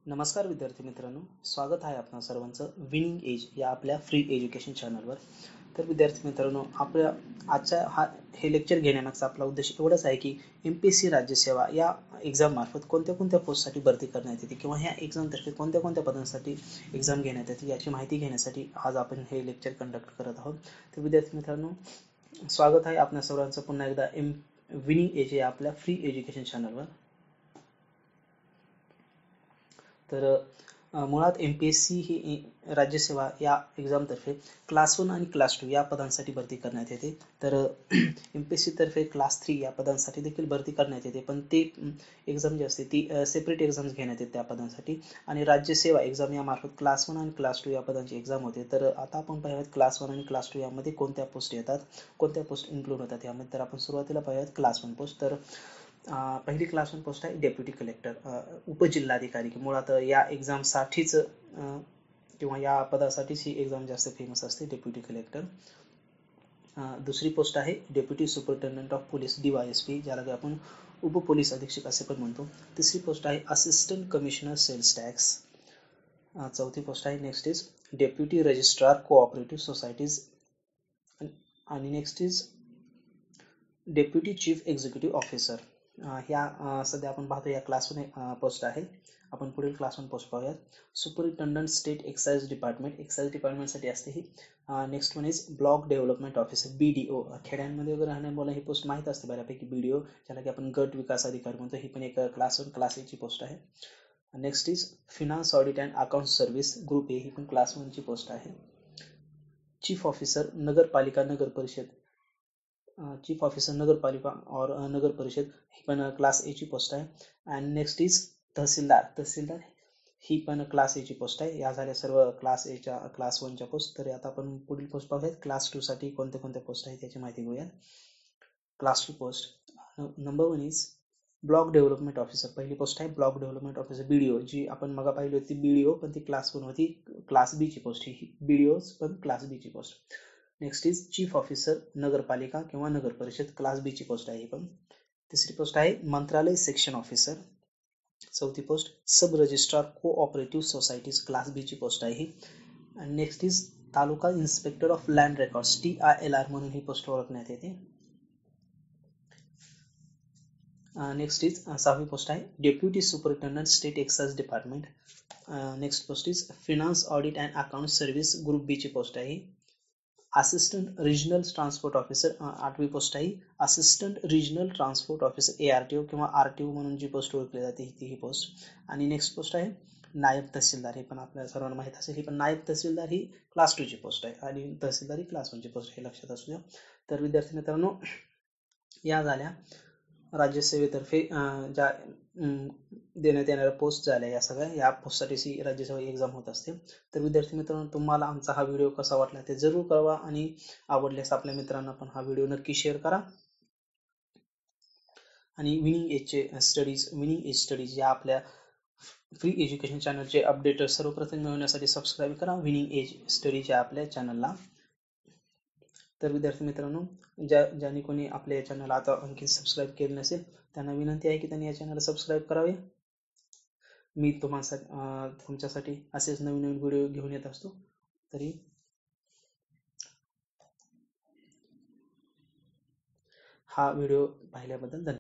नमस्कार विद्यार्थी मित्रांनो, स्वागत आहे आपणा सर्वांचं विनिंग एज या आपल्या फ्री एज्युकेशन चॅनलवर. तर विद्यार्थी मित्रांनो, आपल्या आजच्या हे लेक्चर घेण्यामागचा आपला उद्देश एवढाच आहे की MPSC राज्यसेवा या एक्झाम मार्फत कोणत्या कोणत्या पोस्टसाठी भरती करण्यात येते किंवा ह्या एक्झामतर्फे कोणत्या कोणत्या पदांसाठी एक्झाम घेण्यात येते याची माहिती घेण्यासाठी आज आपण हे लेक्चर कंडक्ट करत आहोत. तर विद्यार्थी मित्रांनो, स्वागत आहे आपणा सर्वांचं पुन्हा एकदा विनिंग एज या आपल्या फ्री एज्युकेशन चॅनलवर. तर मुळात MPSC ही राज्यसेवा या एक्झामतर्फे क्लास 1 आणि क्लास 2 या पदांसाठी भरती करण्यात येते. तर MPSC तर्फे क्लास 3 या पदांसाठी देखील भरती करण्यात येते, पण ते एक्झाम जी असते ती सेपरेट एक्झाम्स घेण्यात येते त्या पदांसाठी. आणि राज्यसेवा एक्झाम यामार्फत क्लास 1 आणि क्लास 2 या पदांची एक्झाम होते. तर आता आपण पाहूयात क्लास 1 आणि क्लास 2 यामध्ये कोणत्या पोस्ट येतात, कोणत्या पोस्ट इन्क्लूड होतात यामध्ये. तर आपण सुरुवातीला पाहूयात क्लास 1 पोस्ट. तर पहिली क्लास 1 पोस्ट आहे डेप्युटी कलेक्टर, उपजिल्हाधिकारी. मुळात या एक्झामसाठीच किंवा या पदासाठीच ही एक्झाम जास्त फेमस असते, डेप्युटी कलेक्टर. दुसरी पोस्ट आहे deputy superintendent of police, DYSP, ज्याला की आपण उपपोलीस अधीक्षक असे पण म्हणतो. तिसरी पोस्ट आहे असिस्टंट कमिशनर सेल्स टॅक्स. चौथी पोस्ट आहे next is deputy registrar cooperative societies. आणि next is deputy chief executive officer. ह्या सध्या आपण पाहतो या क्लास 1 पोस्ट आहे. आपण पुढील क्लास 1 पोस्ट पाहूयात. Superintendent state excise department, excise डिपार्टमेंटसाठी असते ही. Next one is block development officer, BDO. खेड्यांमध्ये वगैरे राहण्यामुळे ही पोस्ट माहीत असते बऱ्यापैकी, BDO, ज्याला की आपण गट विकास अधिकारी म्हणतो. ही पण एक क्लास 1 क्लास 1 ची पोस्ट आहे. Next is finance audit and account service, group A. ही पण क्लास 1 ची पोस्ट आहे. चीफ ऑफिसर नगरपालिका नगर परिषद, चीफ ऑफिसर नगरपालिका और नगर परिषद, ही पण क्लास A ची पोस्ट आहे. अँड नेक्स्ट इज तहसीलदार, ही पण क्लास A ची पोस्ट आहे. या झाल्या सर्व क्लास A च्या क्लास 1 च्या पोस्ट. तर आता आपण पुढील पोस्ट पाहूयात. क्लास 2 साठी कोणत्या कोणत्या पोस्ट आहेत त्याची माहिती घेऊयात. Class 2 post number 1 is block development officer. पहिली पोस्ट आहे ब्लॉक डेव्हलपमेंट ऑफिसर, BDO, जी आपण मग पाहिली होती BDO, पण ती क्लास 1 होती. क्लास B ची पोस्ट ही, BDO पण क्लास B ची post. Next is chief officer नगरपालिका किंवा नगर परिषद, क्लास B ची पोस्ट आहे ही पण. तिसरी पोस्ट आहे मंत्रालय सेक्शन ऑफिसर. चौथी post sub registrar cooperative societies, class B ची पोस्ट आहे ही. Next is taluka inspector of land records, TILR म्हणून ही पोस्ट ओळखण्यात येते. नेक्स्ट इज 6वी पोस्ट आहे deputy superintendent state excise department. Next post is finance audit and account service, group B ची पोस्ट आहे. असिस्टंट रिजनल ट्रान्सपोर्ट ऑफिसर, 8वी post आहे. Assistant regional transport officer, ARTO किंवा RTO म्हणून जी पोस्ट ओळखली जाते ती ही पोस्ट. आणि नेक्स्ट पोस्ट आहे नायब तहसीलदार. हे पण आपल्याला सर्वांना माहीत असेल, ही पण नायब तहसीलदार ही क्लास 2 ची पोस्ट आहे आणि तहसीलदार ही क्लास 1 ची पोस्ट, हे लक्षात असू द्या. तर विद्यार्थी मित्रांनो, या झाल्या राज्यसेवेतर्फे ज्या देण्यात येणाऱ्या पोस्ट झाल्या. या सगळ्या या पोस्टसाठी राज्यसेवा एक्झाम होत असते. तर विद्यार्थी मित्रांनो, तुम्हाला आमचा हा व्हिडिओ कसा वाटला ते जरूर कळवा आणि आवडल्यास आपल्या मित्रांना पण हा व्हिडिओ नक्की शेअर करा. आणि विनिंग एज स्टडीज या आपल्या फ्री एज्युकेशन चॅनलचे अपडेट सर्वप्रथम मिळवण्यासाठी सबस्क्राईब करा विनिंग एज स्टडीज या आपल्या चॅनलला. तर विद्यार्थी मित्रांनो, ज्यांनी कोणी आपल्या या चॅनल आता आणखी सबस्क्राईब केले नसेल त्यांना विनंती आहे की त्यांनी या चॅनलला सबस्क्राईब करावे. मी तुमच्यासाठी असेच नवीन नवीन व्हिडिओ घेऊन येत असतो. तरी हा व्हिडिओ पाहिल्याबद्दल धन्यवाद.